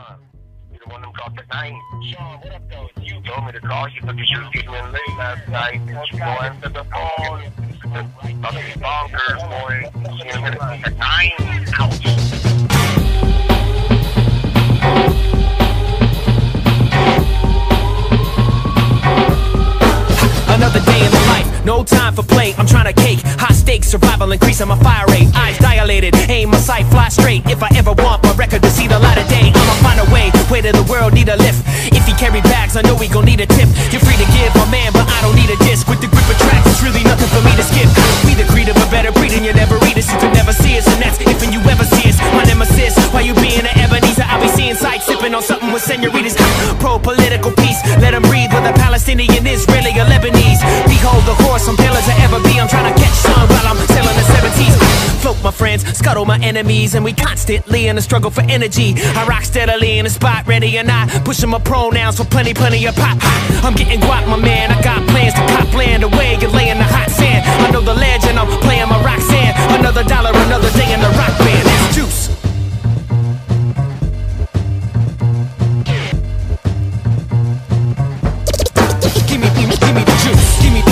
You the one them called the name. Sean, what up though? You told me to call you because you was getting in late last night. You go answer the phone. Fucking bonkers, boy. See you in a minute. At 9. Ouch. Another day in the life, no time for play. I'm trying to cake, high stakes, survival, increasing my fire rate. Eyes dilated, aim my sight, fly straight. If I ever want my record to see the light of day, I'ma find a way. Weight of the world need a lift. If he carry bags, I know he gon' need a tip. You're free to give, my man, but I don't need a disc. With the grip of tracks, it's really nothing for me to skip. We the creed of a better breed, and you never read us. You could never see us, and that's if and you ever see us. My nemesis, why you being an Ebenezer? I'll be seeing sights, sipping on something with senoritas. Pro-political peace, let him breathe. Whether Palestinian, Israeli, or Lebanese. Behold the horse, I'm pale as I ever be. I'm trying to catch sun while I'm sailing the 70s. Float my friends, scuttle my enemies, and we constantly in a struggle for energy. I rock steadily in the spot, ready or not, pushing my pronouns for plenty of pop. I'm getting guap, my man. I got plans to cop land away and lay in the hot sand. I know the legend, I'm playing my rock sand. Another dollar, another day in the rock band. That's juice. Give me the juice.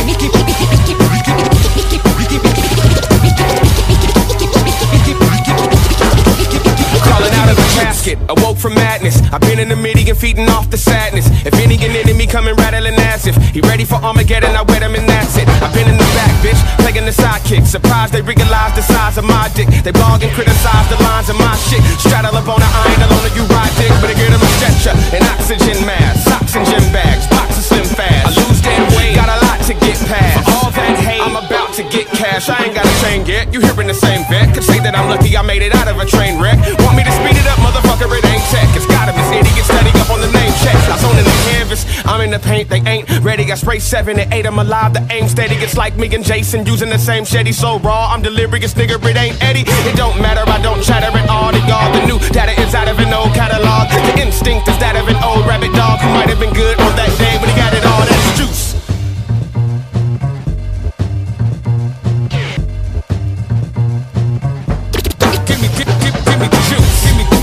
Crawling out of the casket, awoke from madness. I've been in the midi and feeding off the sadness. If any an enemy coming rattling as if he ready for Armageddon, I wet him and that's it. I've been in the back, bitch, playing the sidekick. Surprised they realize the size of my dick. They blog and criticize the lines of my shit. Straddle up on the iron alone you ride dick, but I get him a stretcher, an oxygen mask, socks and gym bags, box of slim fast. I lose damn weight, got a lot to get past. For all that hate, I'm about to get cash. I ain't got a chain yet, you hearing the same vet. Could say that I'm lucky I made it out of a train wreck. Want me to speed it up, motherfucker, it ain't tech. It's gotta be idiot studying up on the name check. I zone in the canvas, I'm in the paint, they ain't ready. I spray 7 and 8, I'm alive, the aim steady. It's like me and Jason using the same shetty. So raw, I'm delirious, nigga, it ain't Eddie. It don't matter, I don't chatter at all to y'all. The new data is out of an old catalog. The instinct is that of an old rabbit dog who might have been good on that day, but he got it all, that's juice. Give me the juice.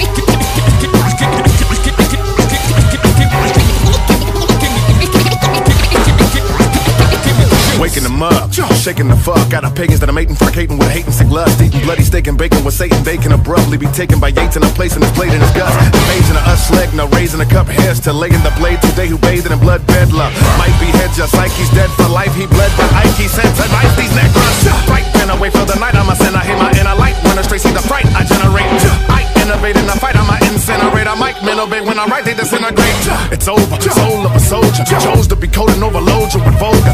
Waking them up, shaking the fuck out of pagans that I'm hating, hating with hating sick lust, eating bloody steak and bacon with Satan. They can abruptly be taken by Yates and I'm placing his blade in his guts. Paging a us leg, no raising a cup hairs to laying the blade today who bathed in blood bed love. Might be head just like he's dead for life. He bled by Ike, he sent to knife these necrons. Right, pen away for the night. I'm a sinner, I hit my inner light. Runner straight, see the fright I generate. I innovate in the fight, I'm a incinerate. I might menobate when I write, they disintegrate. It's over, soul of a soldier. Chose to be cold and overload you with vulgar.